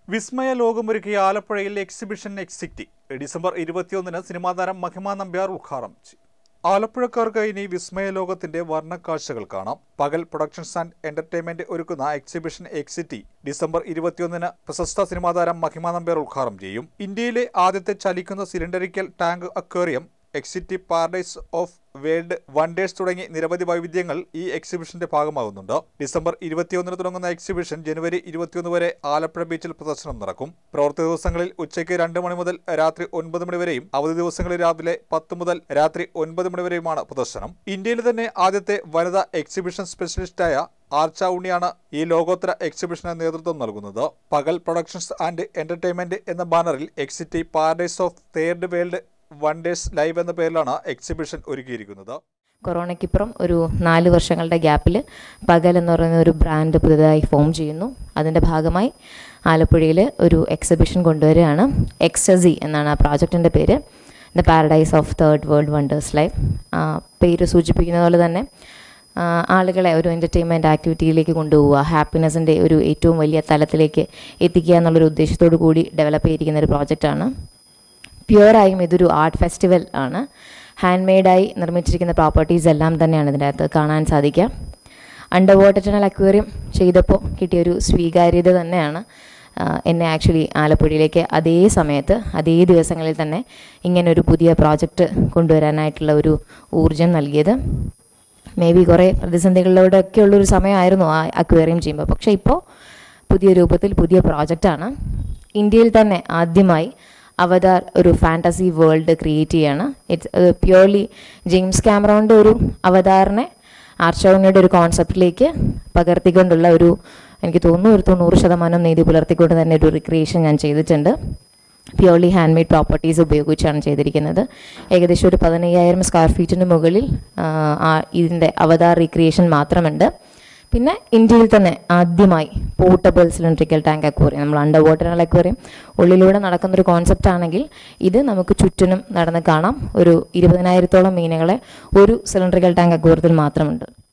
വിസ്മയ ലോകമൊരുക്കിയ ആലപ്പുഴയിൽ എക്സിബിഷൻ എക്സിറ്റി ഡിസംബർ 21-ന് സിനിമാ താരം മഹിമ നമ്പ്യാർ ഉദ്ഘാടനം ചെയ്യും. ആലപ്പുഴക്കാർക്ക് ഇനി വിസ്മയ ലോകത്തിന്റെ വർണ്ണക്കാഴ്ചകൾ കാണാം. പകൽ പ്രൊഡക്ഷൻസ് ആൻഡ് എന്റർടൈൻമെന്റ് ഒരുക്കുന്ന എക്സിബിഷൻ എക്സിറ്റി ഡിസംബർ 21-ന് പ്രശസ്ത സിനിമാ താരം മഹിമ നമ്പ്യാർ ഉദ്ഘാടനം ചെയ്യും. ഇന്ത്യയിലെ ആദ്യത്തെ ചലിക്കുന്ന സിലിണ്ടറിക്കൽ ടാങ്ക് അക്വേറിയം, എക്സിറ്റി പാരഡൈസ് ഓഫ് വേൾഡ് വണ്ടേഴ്സ് തുടങ്ങി നിരവധി വൈവിധ്യങ്ങൾ ഈ എക്സിബിഷന്റെ ഭാഗമാകുന്നുണ്ട്. ഡിസംബർ 21-ന് തുടങ്ങുന്ന എക്സിബിഷൻ ജനുവരി 21 വരെ ആലപ്പുഴ ബീച്ചിൽ പ്രദർശനം നടക്കും. പ്രവൃത്തി ദിവസങ്ങളിൽ ഉച്ചയ്ക്ക് 2 മണി മുതൽ രാത്രി 9 മണി വരെയും അവധി ദിവസങ്ങളിൽ രാവിലെ 10 മുതൽ രാത്രി 9 മണി വരെയുമാണ് പ്രദർശനം. ഇന്ത്യയിലെ തന്നെ ആദ്യത്തെ വനിതാ എക്സിബിഷൻ സ്പെഷ്യലിസ്റ്റായ ആർച്ച ഉണ്ണിയാണ് ഈ ലോകോത്തര എക്സിബിഷന് നേതൃത്വം നൽകുന്നത്. പകൽ പ്രൊഡക്ഷൻസ് ആൻഡ് എന്റർടൈൻമെന്റ് എന്ന ബാനറിൽ എക്സിറ്റി paradise of third world wonders live എന്ന പേരിലാണ് എക്സിബിഷൻ ഒരുക്കിയിരിക്കുന്നത്. കൊറോണയ്ക്കിപ്പുറം ഒരു 4 വർഷങ്ങളുടെ ഗ്യാപ്പിൽ പകൽ എന്ന് പറയുന്ന ഒരു ബ്രാൻഡ് പുതുതായി ഫോം ചെയ്യുന്നു. അതിൻ്റെ ഭാഗമായി ആലപ്പുഴയിൽ ഒരു എക്സിബിഷൻ കൊണ്ടുവരികയാണ്. എക്സസി എന്നാണ് ആ പ്രോജക്റ്റിൻ്റെ പേര്. The paradise of third world wonders live. പേര് സൂചിപ്പിക്കുന്ന പോലെ തന്നെ ആളുകളെ ഒരു എൻ്റർടൈൻമെൻറ്റ് ആക്ടിവിറ്റിയിലേക്ക് കൊണ്ടുപോവുക, ഹാപ്പിനെസ്സിൻ്റെ ഒരു ഏറ്റവും വലിയ തലത്തിലേക്ക് എത്തിക്കുക എന്നുള്ളൊരു ഉദ്ദേശത്തോടു കൂടി ഡെവലപ്പ് ചെയ്തിരിക്കുന്ന ഒരു പ്രോജക്റ്റാണ്. പ്യുവറായും ഇതൊരു ആർട്ട് ഫെസ്റ്റിവൽ ആണ്. ഹാൻഡ് മെയ്ഡായി നിർമ്മിച്ചിരിക്കുന്ന പ്രോപ്പർട്ടീസ് എല്ലാം തന്നെയാണ് ഇതിൻ്റെ അകത്ത് കാണാൻ സാധിക്കുക. അണ്ടർ വാട്ടർ ടണൽ അക്വേറിയം ചെയ്തപ്പോൾ കിട്ടിയൊരു സ്വീകാര്യത തന്നെയാണ് എന്നെ ആക്ച്വലി ആലപ്പുഴയിലേക്ക് അതേ സമയത്ത് അതേ ദിവസങ്ങളിൽ തന്നെ ഇങ്ങനൊരു പുതിയ പ്രോജക്റ്റ് കൊണ്ടുവരാനായിട്ടുള്ള ഒരു ഊർജം നൽകിയത്. മേ ബി കുറേ പ്രതിസന്ധികളിലൂടെയൊക്കെ ഉള്ളൊരു സമയമായിരുന്നു ആ അക്വേറിയം ചെയ്യുമ്പോൾ. പക്ഷേ ഇപ്പോൾ പുതിയ രൂപത്തിൽ പുതിയ പ്രോജക്റ്റാണ്. ഇന്ത്യയിൽ തന്നെ ആദ്യമായി അവതാർ ഒരു ഫാൻറ്റസി വേൾഡ് ക്രിയേറ്റ് ചെയ്യാണ്. ഇറ്റ്സ് പ്യുവർലി ജെയിംസ് ക്യാമറോണിൻ്റെ ഒരു അവതാറിനെ ആർച്ചൗണിയുടെ ഒരു കോൺസെപ്റ്റിലേക്ക് പകർത്തിക്കൊണ്ടുള്ള ഒരു, എനിക്ക് തോന്നുന്നു ഒരു 90% നീതി പുലർത്തിക്കൊണ്ട് തന്നെ ഒരു റിക്രിയേഷൻ ഞാൻ ചെയ്തിട്ടുണ്ട്. പ്യുവർലി ഹാൻഡ് മെയ്ഡ് പ്രോപ്പർട്ടീസ് ഉപയോഗിച്ചാണ് ചെയ്തിരിക്കുന്നത്. ഏകദേശം ഒരു 15,000 സ്ക്വയർ ഫീറ്റിന് മുകളിൽ ഇതിൻ്റെ അവതാർ റീക്രിയേഷൻ മാത്രമുണ്ട്. പിന്നെ ഇന്ത്യയിൽ തന്നെ ആദ്യമായി പോർട്ടബിൾ സിലിണ്ടറിക്കൽ ടാങ്ക് അക്വേറിയം, നമ്മൾ അണ്ടർ വാട്ടർ അക്വേറിയം ഉള്ളിലൂടെ നടക്കുന്നൊരു കോൺസെപ്റ്റ് ആണെങ്കിൽ ഇത് നമുക്ക് ചുറ്റിനും നടന്ന് കാണാം. ഒരു 20,000-ഓളം മീനുകളെ ഒരു സിലിണ്ടറിക്കൽ ടാങ്ക് അക്വേറിയത്തിൽ മാത്രമുണ്ട്.